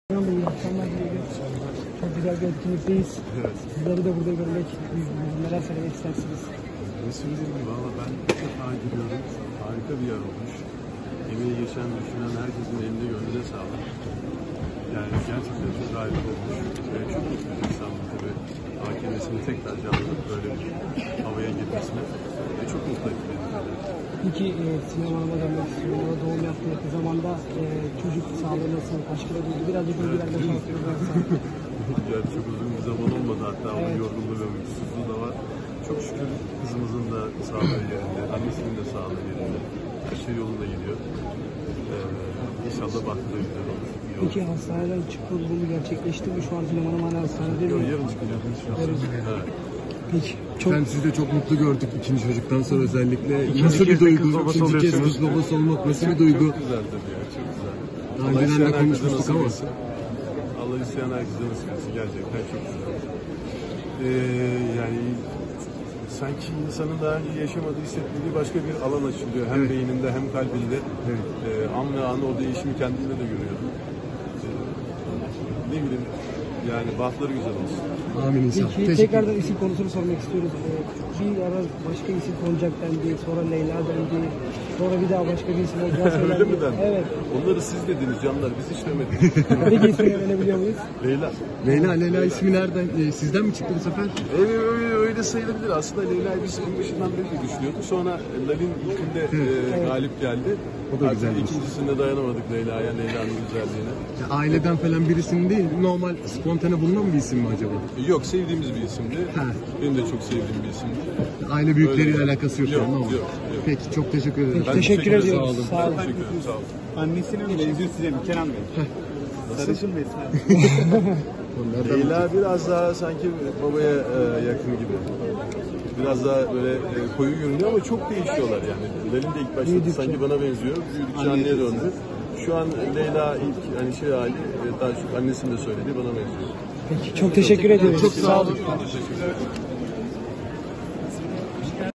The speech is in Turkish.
İyi akşamlar diliyorum. Çok güzel bir etkinlikteyiz. Evet. Sizleri de burada görmek, neler söylemek istersiniz? Ne söyleyeyim ki valla ben ilk defa giriyorum. Harika bir yer olmuş. Emeği geçen, düşünen herkesin eline gönlüne sağlık. Yani gerçekten çok harika olmuş. Çok mutluyum İstanbul tabii. AKM'sinin tekrar canlı böyle bir havaya girmesine. Çok mutlu etti. Peki sinemama dönmek istiyorum. Orada doğum yaptığı yakın zamanda çocuk sağlığı nasıl? Aşkına duydu. Birazcık bilgilerle konuşuyoruz. Yani çok uzun bir zaman olmadı, hatta onun yorgunluğu ve uykusuzluğu da var. Çok şükür kızımızın da sağlığı yerinde, annesinin de sağlığı yerinde. Her şey yolunda gidiyor. İnşallah bahtı da güzel olur. Peki hastaneden çıkma durumu gerçekleşti mi? Şu an Sinema'nın hala hastanede mi? Yok, yarın çıkacağız inşallah. Evet. Peki. Çok... Ben sizi de çok mutlu gördük ikinci çocuktan sonra özellikle. İkinci Nasıl bir kez de duygu? kız babası İkinci kez oluyorsunuz. kız babası olmak nasıl bir duygu? Çok güzel tabii ya, çok güzel. Daha önceden de konuşmuştuk ama. Allah isteyen herkese nasip etsin, gerçekten çok güzel. Yani sanki insanın daha önce yaşamadığı, hissetmediği başka bir alan açılıyor. Hem beyninde hem kalbinde. Evet. An ve an o değişimi kendinde de görüyorum. Ne bileyim, yani bahtları güzel olsun. Amin inşallah. Peki tekrardan isim konusunu sormak istiyoruz. Bir ara başka isim konacak dendi, sonra Leyla dendi, sonra bir daha başka bir isim olacağı söylendi. Öyle mi dendi? Evet. Onları siz dediniz canlar, biz hiç demedik. Peki ismini öğrenebiliyor muyuz? Leyla. Leyla ismi nereden? Sizden mi çıktı bu sefer? Öyle sayılabilir. Aslında Leyla'yı biz en başından beri de düşünüyorduk. Sonra Lalin ilkinde galip geldi. O da güzelmiş. İkincisinde dayanamadık Leyla'ya, Leyla'nın güzelliğine. Aileden falan birisinin değil, normal spontane bulunan bir isim mi acaba? Yok, sevdiğimiz bir isimdi. Benim de çok sevdiğim bir isimdi. Aile büyükleriyle Öyle. alakası yok, Yok, ama. yok. Peki çok teşekkür ederim. Ben Teşekkür ediyoruz. Sağ olun. Sağ olun. Teşekkür ederim. Sağ olun. Annesinin benziyor size mi Kenan Bey? Sarışın mı esmer? Leyla biraz daha sanki babaya yakın gibi. Biraz daha böyle koyu görünüyor ama çok değişiyorlar yani. Lalin de ilk başta sanki bana benziyor. Büyüdükçe anneye döndü. Şu an Leyla ilk hani hali daha çok annesinin de söylediği bana benziyor. Peki çok teşekkür ediyoruz. Çok sağ olun. Teşekkür ederim.